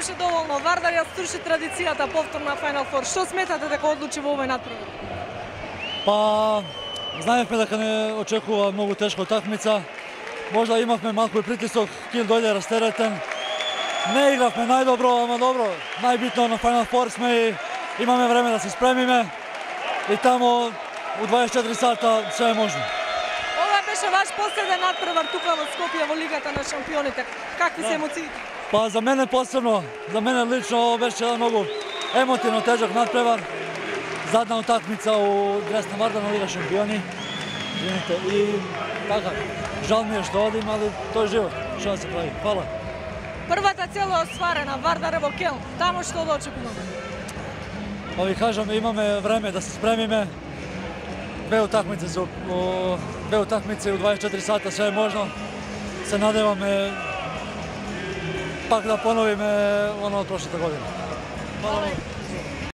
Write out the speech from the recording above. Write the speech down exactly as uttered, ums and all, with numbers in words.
беше доволно. Вардар ја струши традицијата повторна Final Four. Што сметате дека одлучи во овој натпревар? Па, знаевме дека не очекува многу тешка утакмица. Можда имавме малку и притисок, Кил дојде растеретен. Не игравме најдобро, ама добро. Најбитно на Final Four сме и имаме време да се спремиме. И тамо у дваесет и четири сата се е можно. Ова беше ваш последен надпревар тука во Скопје во Лигата на шампионите. Какви се емоциите? Па за мене посебно, за мене лично ово беше еден многу емотивно тежок надпревар. Задна утакмица у Гресна Вардар на Лига шампиони. Извините, и така, жал ми е што одим, али тој е живот, што да се прави. Фала. Првата цел е остварена, Вардар е во Келн. Тамо што да очекуваме? Па ви кажам, имаме време да се спремиме. Две утакмици за две утакмици у дваесет и четири сата се е можно. Се надеваме пак да поновиме оно од прошлата година. Фала.